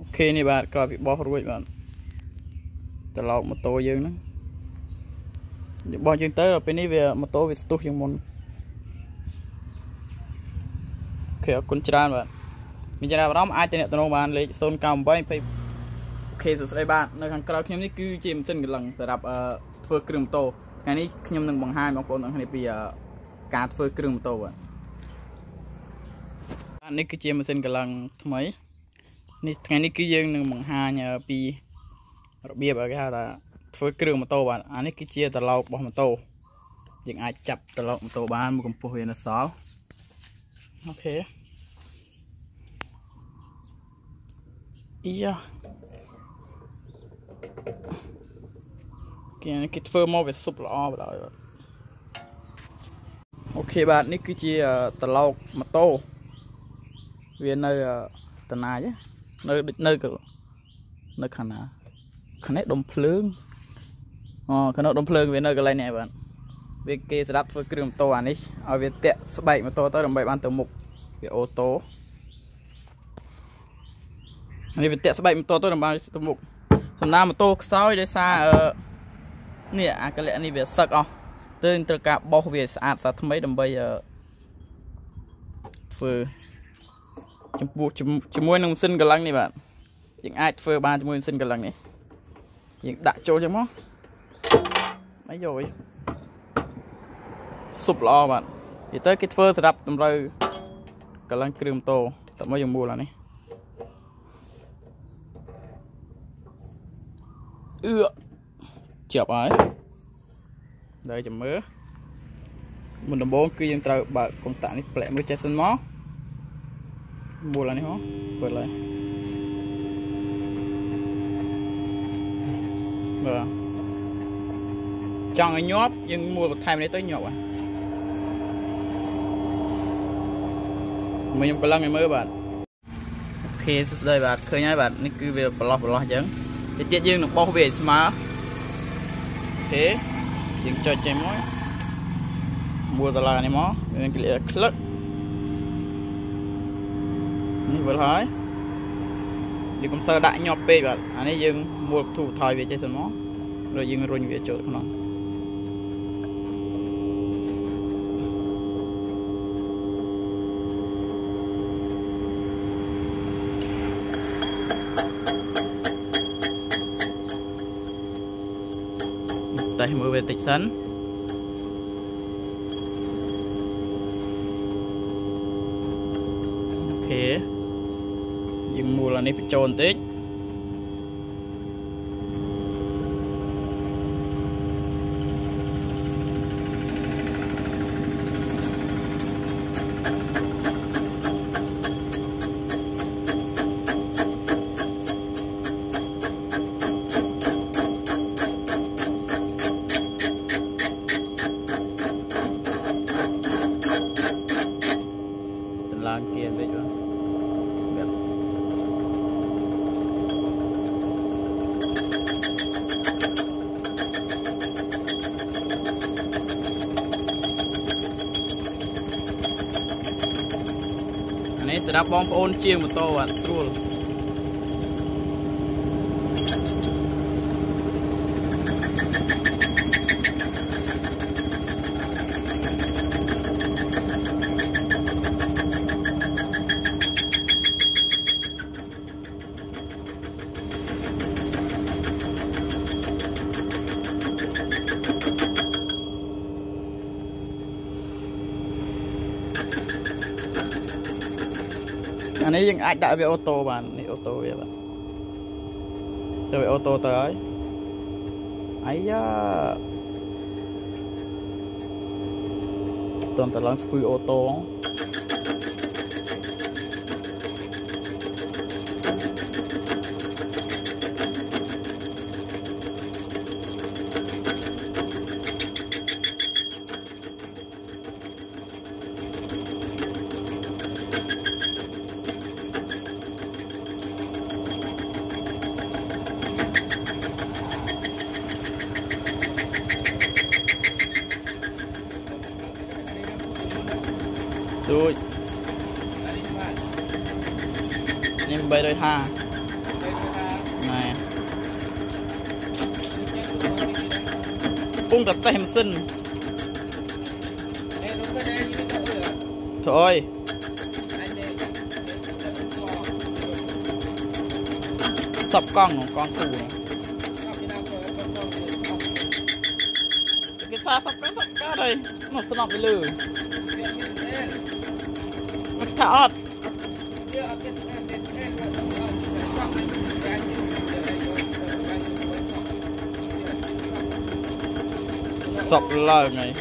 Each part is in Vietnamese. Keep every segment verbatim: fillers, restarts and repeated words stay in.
khi này bạn coi bị bỏ ruồi bạn từ lọc một tô dương nữa bỏ dương tới rồi bên này về một tô về tút dương môn khi ở con tràn bạn mìnhจะได้ร้องai trênตัวbạnเลยโซนกำไว้ไปโอเคสุดท้ายบ้านในทางกลางนี้คือจิมเส้นกำลังสำหรับเอ่อเฟื่องกลุ่มโตงานนี้ขยมหนึ่งบางห้าบางคนบางคนปีการเฟื่องกลุ่มโตอ่ะอันนี้คือจิมเส้นกำลังทำไมนี่งานนี้คือยังหนึ่งบางห้าเนี่ยปีระเบียบอะไรฮะแต่เฟื่องกลุ่มโตบ้านอันนี้คือเจียตลกบางโตยังอาจจับตลกโตบ้านมันก็พูดในสาวโอเคอีอะcái này cái phơ màu về sụp lọ rồi ok bạnនេះគឺជាតឡោកម៉ូតូវានៅតណាយនៅនៅនៅខាងណាខាងនេះដុំភ្លើងអូខាងនោះដុំភ្លើងវានៅកន្លែងនេះបាទវាគេស្ដាប់ធ្វើគ្រឿងម៉ូតូអានេះឲ្យវាតាក់ស្បែកម៉ូតូទៅដើម្បីបានទៅមុខវាអូតូនេះវាតាក់ស្បែកម៉ូតូទៅដើម្បីទៅមុខសំណាម៉ូតូខ្សោយដោយសារអឺនេះអាកលៈនេះវាសឹកអស់ទៅត្រូវការបោសវាស្អាតស្អាតថ្មីដើម្បីធ្វើចំពោះជាមួយនឹងម៉ាស៊ីនកម្លាំងនេះបាទយើងអាចធ្វើបានជាមួយម៉ាស៊ីនកម្លាំងនេះយើងដាក់ចូលចឹងមកអីយោស៊ុបល្អបាទនិយាយទៅគេធ្វើសម្រាប់តម្រូវកម្លាំងគ្រឿងម៉ូតូតែមកយើងមូលអានេះអឺជាប់ហើយដល់ចាំមើលមុនដំបូងគឺយើងត្រូវបើកកុងតាក់នេះប្លែកមើលចេះសិនមកមូលអានេះហ៎បើឡើយមើលចង់ឲ្យញាប់យើងមូលបន្ថែមនេះទៅញាប់ហ៎មកខ្ញុំកម្លាំងឲ្យមើលបាទអូខេសួស្តីបាទឃើញហើយបាទនេះគឺវាប្រឡោះប្រឡោះអញ្ចឹងតិចទៀតយើងនឹងបោះវាឲ្យស្មើអូខេយើងចុចចេញមកមូលតឡានេះមកយើងក្លៀក្លឹកនេះវិលហើយយើងកុំសើដាក់ញាប់ពេកបាទអានេះយើងមូលទូថយវាចេះសិនមកrồiយើងរុញវាចូលក្នុងតែមើលវាតិចសិនអូខេយើងមូលអានេះបញ្ចូលបន្តិចឡើងគៀនវិញបាទនេះសម្រាប់បងប្អូនជាងម៉ូតូបាទស្រួលអានេះយើងអាចដាក់វាអូតូបាននេះអូតូវាបាទទៅវាអូតូទៅហើយអាយ៉ាតន់តឡើងស្ពឺអូតូដូចនេះបីរយហា này bung tập tay em xin thôi sập con con tù cái xa sập cái sập cái đây nó sẽ nằmไปเลยมันขาดsập làไง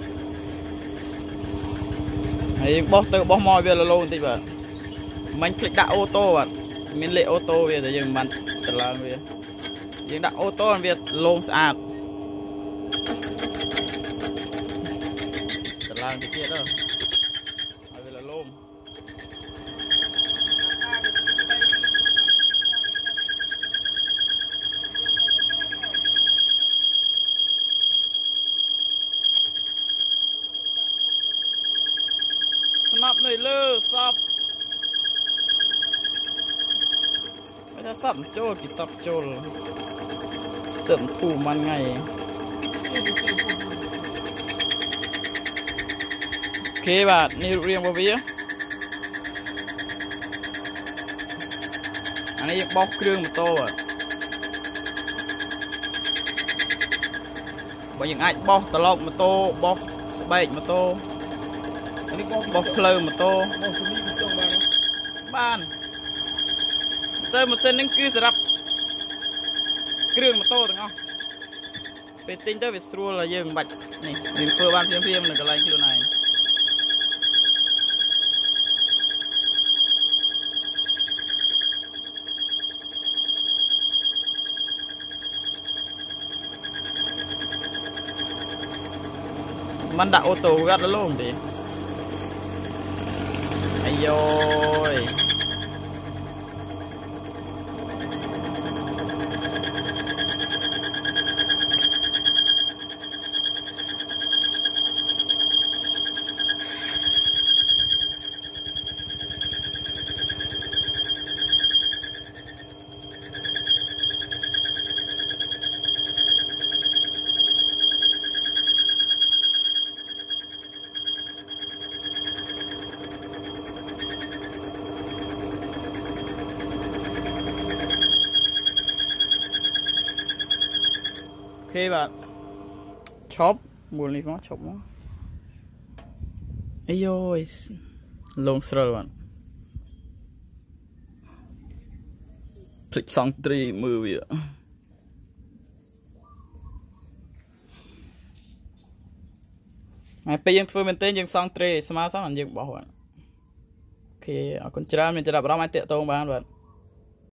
ấy bó từ bó mồi về là lâu tí vậy mình click đặt ô tô vậy mình lệ ô tô về thì dừng mình tự làm về dừng đặt ô tô về lông sạch tự làm cái chuyện đó về là lông snap này lơ sậpไม่ได้สับโจ้กิสับโจ้เติมถูมันไงโอเคบาทนี่เรียงบวีอันนี้บล็อกเครื่องมาโตอ่ะบางอย่างไอ้บล็อกตลกมาโตบล็อกสเปกมาโตบล็อกเพลิงมาโตบ้านเติมมาเส้นนึงคือสำหรับเครื่องมาโต้ตั้งเอาเป็นติ้งเตอร์เป็นสรูอะไรเยอะบัดนี่มีเพื่อบ้านเพียงเพียงหนึ่งกระไรที่ตัวไหนมันดักโอโต้กัดแล้วลงดิไอ้โย่โอเคbạn chop buồn đi có chop nó ấy ơi long sờ bạn click song three mưa vậy mày bây giờ phơi mình tên dương song three smart sao anh dương bỏ bạn ok con trai mìnhจะรับเราไม่เตะตรงบ้านbạn